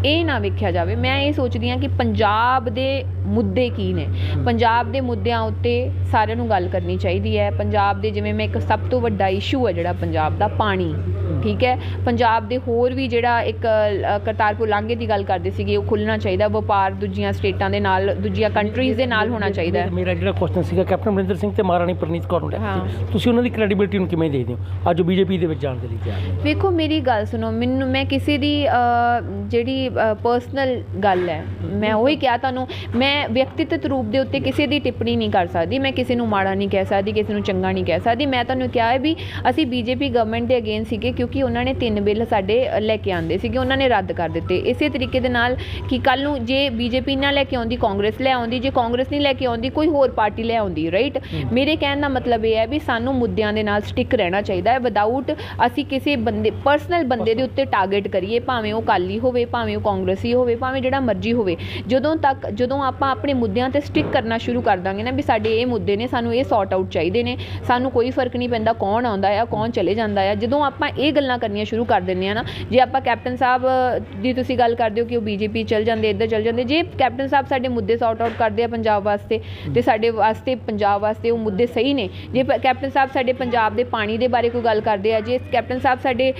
S1: ਇਹ ਨਾ ਵੇਖਿਆ ਜਾਵੇ। ਮੈਂ ਇਹ ਸੋਚਦੀ ਹਾਂ ਕਿ ਪੰਜਾਬ ਦੇ ਮੁੱਦੇ ਕੀ ਨੇ, ਪੰਜਾਬ ਦੇ ਮੁੱਦਿਆਂ ਉੱਤੇ ਸਾਰਿਆਂ ਨੂੰ ਗੱਲ ਕਰਨੀ ਚਾਹੀਦੀ ਹੈ। ਪੰਜਾਬ ਦੇ ਜਿਵੇਂ ਮੈਂ ਇੱਕ ਸਭ ਤੋਂ ਵੱਡਾ ਇਸ਼ੂ ਹੈ ਜਿਹੜਾ ਪੰਜਾਬ ਦਾ ਪਾਣੀ, ਠੀਕ ਹੈ। ਪੰਜਾਬ ਦੇ ਹੋਰ ਵੀ ਜਿਹੜਾ ਇੱਕ ਅ, ਕਰਤਾਰਪੁਰ ਲਾਂਘੇ ਦੀ ਗੱਲ ਕਰਦੇ ਸੀਗੇ, ਉਹ ਖੁੱਲ੍ਹਣਾ ਚਾਹੀਦਾ। ਵਪਾਰ ਦੂਜੀਆਂ ਸਟੇਟਾਂ ਦੇ ਨਾਲ, ਦੂਜੀਆਂ ਕੰਟਰੀਜ਼ ਦੇ ਨਾਲ ਹੋਣਾ ਚਾਹੀਦਾ ਹੈ।
S2: ਮੇਰਾ ਜਿਹੜਾ ਕੁਐਸਚਨ ਸੀਗਾ ਕੈਪਟਨ ਅਮਰਿੰਦਰ ਸਿੰਘ ਤੇ ਮਹਾਰਾਣੀ ਪ੍ਰਨੀਤ ਕੌਰ ਨੂੰ ਲੈ
S1: ਹਾਂ।
S2: ਕੇ, ਤੁਸੀਂ ਉਹਨਾਂ ਦੀ ਕ੍ਰੈਡੀਬਿਲਿਟੀ ਨੂੰ ਕਿਵੇਂ ਦੇਖਦੇ ਹੋ ਅੱਜ ਉਹ ਬੀਜੇਪੀ ਦੇ ਵਿੱਚ ਜਾਣ ਦੇ ਲਈ ਤਿਆਰ ਨੇ?
S1: ਵੇਖੋ ਮੇਰੀ ਗੱਲ ਸੁਣੋ, ਮੈਨੂੰ ਮੈਂ ਕਿਸੇ ਦੀ ਅ, ਜਿਹੜੀ ਪਰਸਨਲ ਗੱਲ ਹੈ, ਮੈਂ ਉਹੀ ਕਿਹਾ ਤੁਹਾਨੂੰ, ਮੈਂ ਵਿਅਕਤੀਗਤ ਰੂਪ ਦੇ ਉੱਤੇ ਕਿਸੇ ਦੀ ਟਿੱਪਣੀ ਨਹੀਂ ਕਰ ਸਕਦੀ। ਮੈਂ ਕਿਸੇ ਨੂੰ ਮਾੜਾ ਨਹੀਂ ਕਹਿ ਸਕਦੀ, ਕਿਸੇ ਨੂੰ ਚੰਗਾ ਨਹੀਂ ਕਹਿ ਸਕਦੀ। ਮੈਂ ਤੁਹਾਨੂੰ ਕਿਹਾ ਹੈ ਵੀ ਅਸੀਂ ਬੀਜੇਪੀ ਗਵਰਨਮੈਂਟ ਦੇ ਅਗੇਂਸਟ ਸੀਗੇ ਕਿਉਂਕਿ ਉਹਨਾਂ ਨੇ ਤਿੰਨ ਬਿੱਲ ਸਾਡੇ ਲੈ ਕੇ ਆਉਂਦੇ ਸੀਗੇ, ਉਹਨਾਂ ਨੇ ਰੱਦ ਕਰ ਦਿੱਤੇ। ਇਸੇ ਤਰੀਕੇ ਦੇ ਨਾਲ ਕਿ ਕੱਲ੍ਹ ਨੂੰ ਜੇ ਬੀਜੇਪੀ ਨਾ ਲੈ ਕੇ ਆਉਂਦੀ, ਕਾਂਗਰਸ ਲੈ ਆਉਂਦੀ, ਜੇ ਕਾਂਗਰਸ ਨਹੀਂ ਲੈ ਕੇ ਆਉਂਦੀ, ਕੋਈ ਹੋਰ ਪਾਰਟੀ ਲੈ ਆਉਂਦੀ, ਰਾਈਟ। ਮੇਰੇ ਕਹਿਣ ਦਾ ਮਤਲਬ ਇਹ ਹੈ ਵੀ ਸਾਨੂੰ ਮੁੱਦਿਆਂ ਦੇ ਨਾਲ ਸਟਿਕ ਰਹਿਣਾ ਚਾਹੀਦਾ ਹੈ, ਵਿਦਆਊਟ ਅਸੀਂ ਕਿਸੇ ਬੰਦੇ ਪਰਸਨਲ ਬੰਦੇ ਦੇ ਉੱਤੇ ਟਾਰਗੇਟ ਕਰੀਏ, ਭਾਵੇਂ ਉਹ ਅਕਾਲੀ ਹੋਵੇ, ਭਾਵੇਂ ਉਹ ਕਾਂਗਰਸੀ ਹੋਵੇ, ਭਾਵੇਂ ਜਿਹੜਾ ਮਰਜ਼ੀ ਹੋਵੇ। ਜਦੋਂ ਤੱਕ ਜਦੋਂ ਆਪਾਂ ਆਪਣੇ ਮੁੱਦਿਆਂ 'ਤੇ ਸਟਿਕ ਕਰਨਾ ਸ਼ੁਰੂ ਕਰ ਦਾਂਗੇ ਨਾ ਵੀ ਸਾਡੇ ਇਹ ਮੁੱਦੇ ਨੇ, ਸਾਨੂੰ ਇਹ ਸੌਟ ਆਊਟ ਚਾਹੀਦੇ ਨੇ, ਸਾਨੂੰ ਕੋਈ ਫਰਕ ਨਹੀਂ ਪੈਂਦਾ ਕੌਣ ਆਉਂਦਾ ਆ ਕੌਣ ਚਲੇ ਜਾਂਦਾ ਆ, ਜਦੋਂ ਆਪਾਂ ਇਹ ਗੱਲਾਂ ਕਰਨੀਆਂ ਸ਼ੁਰੂ ਕਰ ਦਿੰਦੇ ਆ ਨਾ, ਜੇ ਆਪਾਂ ਕੈਪਟਨ ਸਾਹਿਬ ਦੀ ਤੁਸੀਂ ਗੱਲ ਕਰਦੇ ਹੋ ਕਿ ਉਹ ਬੀਜੇਪੀ ਚਲ ਜਾਂਦੇ, ਇੱਧਰ ਚਲ ਜਾਂਦੇ, ਜੇ ਕੈਪਟਨ ਸਾਹਿਬ ਸਾਡੇ ਮੁੱਦੇ ਸੌਟ ਆਊਟ ਕਰਦੇ ਆ ਪੰਜਾਬ ਵਾਸਤੇ ਤੇ ਸਾਡੇ ਵਾਸਤੇ ਪੰਜਾਬ ਵਾਸਤੇ ਉਹ ਮੁੱਦੇ ਸਹੀ ਨੇ, ਜੇ ਕੈਪਟਨ ਸਾਹਿਬ ਸਾਡੇ ਪੰਜਾਬ ਦੇ ਪਾਣੀ ਦੇ ਬਾਰੇ ਕੋਈ ਗੱਲ ਕਰਦੇ ਆ, ਜੇ ਕੈਪਟਨ ਸਾਹਿਬ ਸਾਡੇ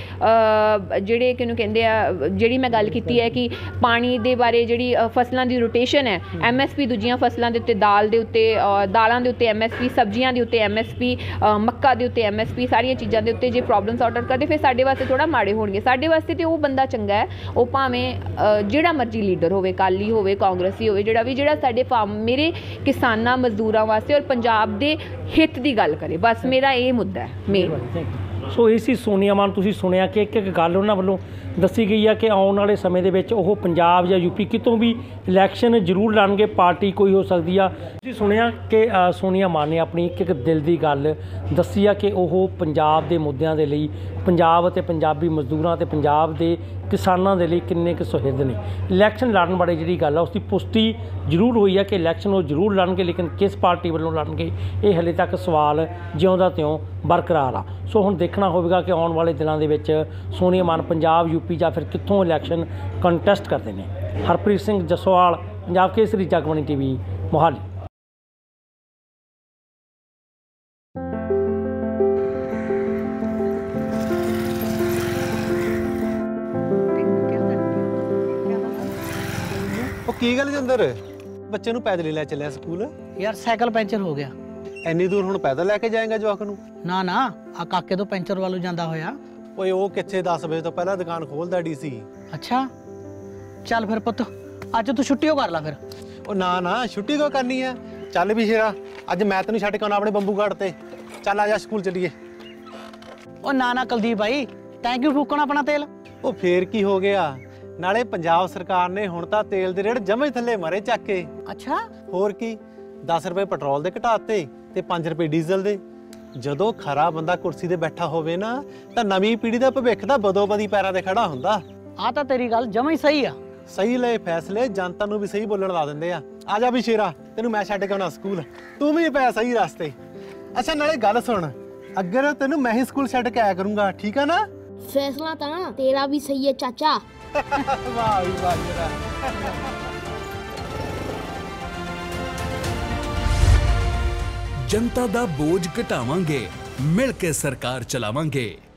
S1: ਜਿਹੜੇ ਕਿਹਨੂੰ ਕਹਿੰਦੇ ਆ, ਜਿਹੜੀ ਮੈਂ ਗੱਲ ਕੀਤੀ ਹੈ ਕਿ ਪਾਣੀ ਦੇ ਬਾਰੇ ਜਿਹੜੀ ਫਸਲਾਂ ਦੀ ਰੋਟੇਸ਼ਨ ਹੈ, ਐਮ ਐਸ ਪੀ ਦੂਜੀਆਂ ਫਸਲਾਂ ਦੇ ਉੱਤੇ, ਦਾਲ ਦੇ ਉੱਤੇ, ਦਾਲਾਂ ਦੇ ਉੱਤੇ ਐਮ ਐਸ ਪੀ, ਸਬਜ਼ੀਆਂ ਦੇ ਉੱਤੇ ਐਮ ਐਸ ਪੀ, ਮੱਕਾ ਦੇ ਉੱਤੇ ਐਮ ਐਸ ਪੀ, ਸਾਰੀਆਂ ਚੀਜ਼ਾਂ ਦੇ ਉੱਤੇ ਜੇ ਪ੍ਰੋਬਲਮ ਸੌਟ ਆਊਟ ਕਰਦੇ ਫਿਰ ਸਾਡੇ ਵਾਸਤੇ ਥੋੜ੍ਹਾ ਮਾੜੇ ਹੋਣਗੇ। ਸਾਡੇ ਵਾਸਤੇ ਤੇ ਉਹ ਬੰਦਾ ਚੰਗਾ ਹੈ, ਉਹ ਭਾਵੇਂ ਜਿਹੜਾ ਮਰਜ਼ੀ ਲੀਡਰ ਹੋਵੇ, ਅਕਾਲੀ ਹੋਵੇ, ਕਾਂਗਰਸੀ ਹੋਵੇ, ਜਿਹੜਾ ਵੀ, ਜਿਹੜਾ ਸਾਡੇ ਫਾਰਮ ਮੇਰੇ ਕਿਸਾਨਾਂ ਮਜ਼ਦੂਰਾਂ ਵਾਸਤੇ ਔਰ ਪੰਜਾਬ ਦੇ ਹਿੱਤ ਦੀ ਗੱਲ ਕਰੇ, ਬਸ ਮੇਰਾ ਇਹ ਮੁੱਦਾ ਹੈ ਮੇਨ।
S2: ਸੋ ਇਹ ਸੀ ਸੋਨੀਆ ਮਾਨ। ਤੁਸੀਂ ਸੁਣਿਆ ਕਿ ਇੱਕ ਇੱਕ ਗੱਲ ਉਹਨਾਂ ਵੱਲੋਂ ਦੱਸੀ ਗਈ ਆ ਕਿ ਆਉਣ ਵਾਲੇ ਸਮੇਂ ਦੇ ਵਿੱਚ ਉਹ ਪੰਜਾਬ ਜਾਂ ਯੂਪੀ ਕਿਤੋਂ ਵੀ ਇਲੈਕਸ਼ਨ ਜ਼ਰੂਰ ਲੜਨਗੇ, ਪਾਰਟੀ ਕੋਈ ਹੋ ਸਕਦੀ ਆ। ਤੁਸੀਂ ਸੁਣਿਆ ਕਿ ਸੋਨੀਆ ਮਾਨ ਨੇ ਆਪਣੀ ਇੱਕ ਇੱਕ ਦਿਲ ਦੀ ਗੱਲ ਦੱਸੀ ਆ ਕਿ ਉਹ ਪੰਜਾਬ ਦੇ ਮੁੱਦਿਆਂ ਦੇ ਲਈ, ਪੰਜਾਬ ਅਤੇ ਪੰਜਾਬੀ ਮਜ਼ਦੂਰਾਂ ਅਤੇ ਪੰਜਾਬ ਦੇ ਕਿਸਾਨਾਂ ਦੇ ਲਈ ਕਿੰਨੇ ਕੁ ਸੁਹਿਰਦ ਨੇ। ਇਲੈਕਸ਼ਨ ਲੜਨ ਬਾਰੇ ਜਿਹੜੀ ਗੱਲ ਆ ਉਸ ਦੀ ਪੁਸ਼ਟੀ ਜ਼ਰੂਰ ਹੋਈ ਆ ਕਿ ਇਲੈਕਸ਼ਨ ਉਹ ਜ਼ਰੂਰ ਲੜਨਗੇ, ਲੇਕਿਨ ਕਿਸ ਪਾਰਟੀ ਵੱਲੋਂ ਲੜਨਗੇ ਇਹ ਹਾਲੇ ਤੱਕ ਸਵਾਲ ਜਿਉਂ ਦਾ ਤਿਉਂ ਬਰਕਰਾਰ ਆ। ਸੋ ਹੁਣ ਦੇਖਣਾ ਹੋਵੇਗਾ ਕਿ ਆਉਣ ਵਾਲੇ ਦਿਨਾਂ ਦੇ ਵਿੱਚ ਸੋਨੀਆ ਮਾਨ ਪੰਜਾਬ, ਯੂਪੀ ਜਾਂ ਫਿਰ ਕਿੱਥੋਂ ਇਲੈਕਸ਼ਨ ਕੰਟੈਸਟ ਕਰਦੇ ਨੇ। ਹਰਪ੍ਰੀਤ ਸਿੰਘ ਜਸੋਵਾਲ, ਪੰਜਾਬ ਕੇਸਰੀ, ਜਗਬਾਣੀ ਟੀਵੀ, ਮੋਹਾਲੀ।
S3: ਉਹ ਕੀ ਗੱਲ ਜਿੰਦਰ, ਬੱਚੇ ਨੂੰ ਪੈਦਲ ਹੀ ਲੈ ਚੱਲਿਆ ਸਕੂਲ?
S4: ਯਾਰ ਸਾਈਕਲ ਪੈਂਚਰ ਹੋ ਗਿਆ।
S3: ਇੰਨੀ ਦੂਰ ਹੁਣ ਪੈਦਲ ਲੈ ਕੇ ਜਾਏਗਾ ਜਵਾਕ ਨੂੰ?
S4: ਨਾ ਨਾ, ਆ ਕਾਕੇ ਤੋਂ ਪੈਂਚਰ ਵੱਲੋਂ ਜਾਂਦਾ ਹੋਇਆ।
S3: ਓਏ ਉਹ ਕਿੱਥੇ ਦਸ ਵਜੇ ਤੋਂ ਪਹਿਲਾਂ ਦੁਕਾਨ ਖੋਲਦਾ ਡੀਸੀ।
S4: ਅੱਛਾ ਚੱਲ ਫਿਰ ਪੁੱਤ, ਅੱਜ ਤੂੰ ਛੁੱਟੀ ਹੋ ਕਰ ਲੈ ਫਿਰ।
S3: ਉਹ ਨਾ ਨਾ, ਛੁੱਟੀ ਕਿਉਂ ਕਰਨੀ ਆ? ਚੱਲ ਵੀ ਸ਼ੇਰਾ, ਅੱਜ ਮੈਂ ਤੈਨੂੰ ਛੱਡ ਕੇ ਆਉਣਾ ਆਪਣੇ ਬੰਬੂ ਘਾਟ ਤੇ। ਚੱਲ ਆ ਜਾ ਸਕੂਲ ਚੱਲੀਏ।
S4: ਉਹ ਨਾ ਨਾ ਕੁਲਦੀਪ ਭਾਈ, ਤੈਂ ਕਿਉਂ ਫੂਕਣਾ ਆਪਣਾ ਤੇਲ?
S3: ਉਹ ਫੇਰ ਕੀ ਹੋ ਗਿਆ, ਨਾਲੇ ਪੰਜਾਬ ਸਰਕਾਰ ਨੇ ਹੁਣ ਤਾਂ ਤੇਲ ਦੇ ਰੇਟ ਜਮੇ ਥੱਲੇ ਮਾਰੇ ਚੱਕ ਕੇ।
S4: ਅੱਛਾ
S3: ਹੋਰ ਕੀ, ਦਸ ਰੁਪਏ ਪੈਟਰੋਲ ਦੇ ਘਟਾਤੇ ਤੇ ਪੰਜ ਰੁਪਏ ਡੀਜ਼ਲ ਦੇ। ਜਦੋਂ ਖਰਾ ਬੰਦਾ ਕੁਰਸੀ ਤੇ ਬੈਠਾ ਹੋਵੇ ਨਾ, ਤਾਂ ਨਵੀਂ ਪੀੜ੍ਹੀ ਦਾ ਭਵਿੱਖ ਤਾਂ ਬਦੋ ਬਦੀ ਪੈਰਾਂ ਤੇ ਖੜਾ ਹੁੰਦਾ।
S4: ਆ ਤਾਂ ਤੇਰੀ ਗੱਲ ਜਮਾ ਹੀ ਸਹੀ ਆ।
S3: ਸਹੀ ਲਏ ਫੈਸਲੇ ਜਨਤਾ ਨੂੰ ਵੀ ਸਹੀ ਬੋਲਣ ਲਾ ਦਿੰਦੇ ਆ। ਆ ਜਾ ਵੀ ਸ਼ੇਰਾ, ਤੈਨੂੰ ਮੈਂ ਛੱਡ ਕੇ ਆਉਣਾ ਸਕੂਲ, ਤੂੰ ਵੀ ਪੈ ਸਹੀ ਰਸਤੇ। ਅੱਛਾ ਨਾਲੇ ਗੱਲ ਸੁਣ, ਅੱਗੇ ਤੈਨੂੰ ਮੈਂ ਹੀ ਸਕੂਲ ਛੱਡ ਕੇ ਆਇਆ ਕਰੂੰਗਾ, ਠੀਕ ਆ ਨਾ?
S5: फैसला था तेरा भी सही है चाचा।
S3: वाह भी वाह मेरा।
S6: जनता दा बोझ घटावांगे, मिल के सरकार चलावांगे।